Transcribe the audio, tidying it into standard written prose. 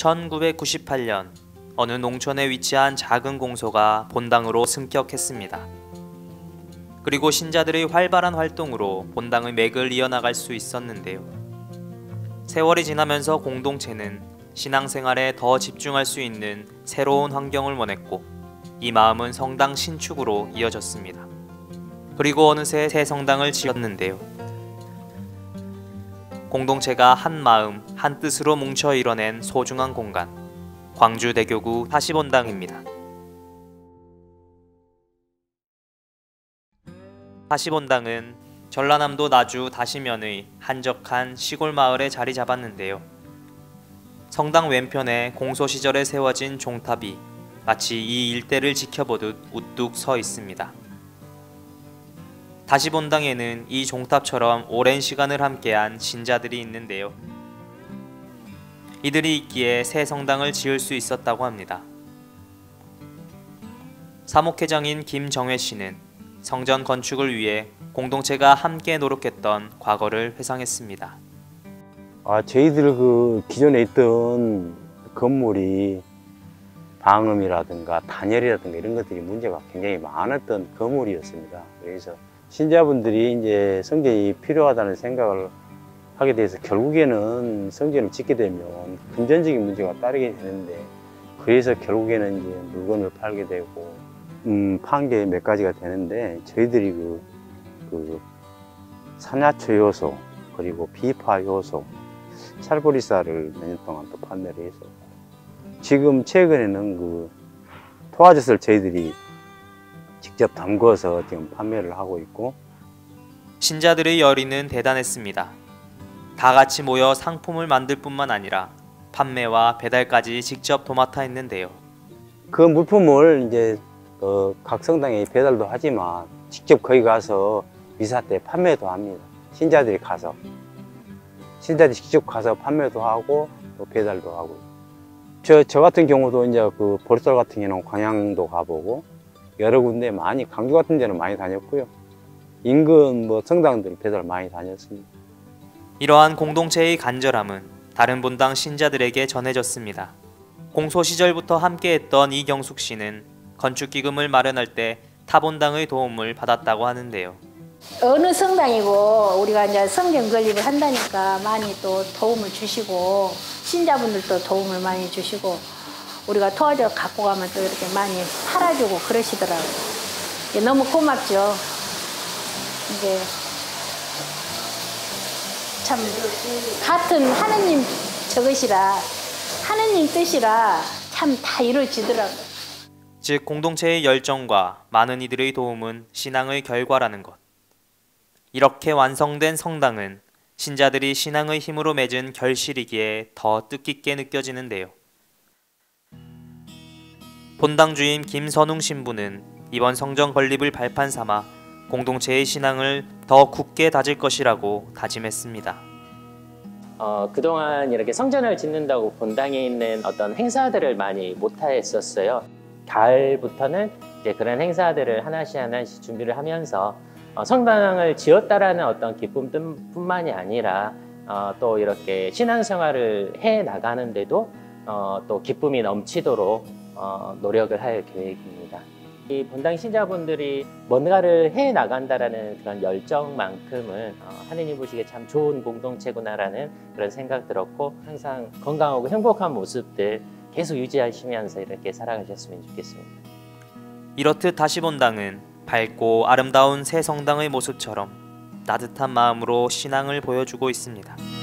1998년 어느 농촌에 위치한 작은 공소가 본당으로 승격했습니다. 그리고 신자들의 활발한 활동으로 본당의 맥을 이어나갈 수 있었는데요. 세월이 지나면서 공동체는 신앙생활에 더 집중할 수 있는 새로운 환경을 원했고 이 마음은 성당 신축으로 이어졌습니다. 그리고 어느새 새 성당을 지었는데요. 공동체가 한 마음, 한 뜻으로 뭉쳐 이뤄낸 소중한 공간, 광주대교구 다시본당입니다. 다시본당은 전라남도 나주 다시면의 한적한 시골 마을에 자리 잡았는데요. 성당 왼편에 공소 시절에 세워진 종탑이 마치 이 일대를 지켜보듯 우뚝 서 있습니다. 다시본당에는 이 종탑처럼 오랜 시간을 함께한 신자들이 있는데요. 이들이 있기에 새 성당을 지을 수 있었다고 합니다. 사목회장인 김정회 씨는 성전 건축을 위해 공동체가 함께 노력했던 과거를 회상했습니다. 저희들 기존에 있던 건물이 방음이라든가 단열이라든가 이런 것들이 문제가 굉장히 많았던 건물이었습니다. 그래서 신자분들이 이제 성전이 필요하다는 생각을 하게 돼서 결국에는 성전을 짓게 되면 금전적인 문제가 따르게 되는데, 그래서 결국에는 이제 물건을 팔게 되고 판 게 몇 가지가 되는데, 저희들이 산야초 요소 그리고 비파 요소 찰보리쌀을 몇 년 동안 또 판매를 했었고, 지금 최근에는 토화젓을 저희들이 직접 담궈서 지금 판매를 하고 있고. 신자들의 열의는 대단했습니다. 다 같이 모여 상품을 만들 뿐만 아니라 판매와 배달까지 직접 도맡아 했는데요. 그 물품을 이제 각 성당에 배달도 하지만 직접 거기 가서 미사 때 판매도 합니다. 신자들이 직접 가서 판매도 하고 또 배달도 하고. 저 같은 경우도 이제 보리쌀 같은 경우는 광양도 가보고 여러 군데 많이, 강주 같은 데는 많이 다녔고요. 인근 성당들 배달 많이 다녔습니다. 이러한 공동체의 간절함은 다른 본당 신자들에게 전해졌습니다. 공소 시절부터 함께했던 이경숙 씨는 건축기금을 마련할 때 타본당의 도움을 받았다고 하는데요. 어느 성당이고 우리가 이제 성경 건립을 한다니까 많이 또 도움을 주시고, 신자분들도 도움을 많이 주시고, 우리가 토화젓 갖고 가면 또 이렇게 많이 팔아주고 그러시더라고요. 너무 고맙죠. 이게 참 같은 하느님 저것이라, 하느님 뜻이라 참 다 이루어지더라고요. 즉 공동체의 열정과 많은 이들의 도움은 신앙의 결과라는 것. 이렇게 완성된 성당은 신자들이 신앙의 힘으로 맺은 결실이기에 더 뜻깊게 느껴지는데요. 본당 주임 김선웅 신부는 이번 성전 건립을 발판 삼아 공동체의 신앙을 더 굳게 다질 것이라고 다짐했습니다. 그동안 이렇게 성전을 짓는다고 본당에 있는 어떤 행사들을 많이 못했었어요. 가을부터는 이제 그런 행사들을 하나씩 준비를 하면서 성당을 지었다라는 어떤 기쁨뿐만이 아니라 또 이렇게 신앙생활을 해 나가는데도 또 기쁨이 넘치도록 노력을 할 계획입니다. 이 본당 신자분들이 뭔가를 해 나간다라는 그런 열정만큼은 하느님 보시기에 참 좋은 공동체구나라는 그런 생각 들었고, 항상 건강하고 행복한 모습들 계속 유지하시면서 이렇게 살아가셨으면 좋겠습니다. 이렇듯 다시본당은 밝고 아름다운 새 성당의 모습처럼 따뜻한 마음으로 신앙을 보여주고 있습니다.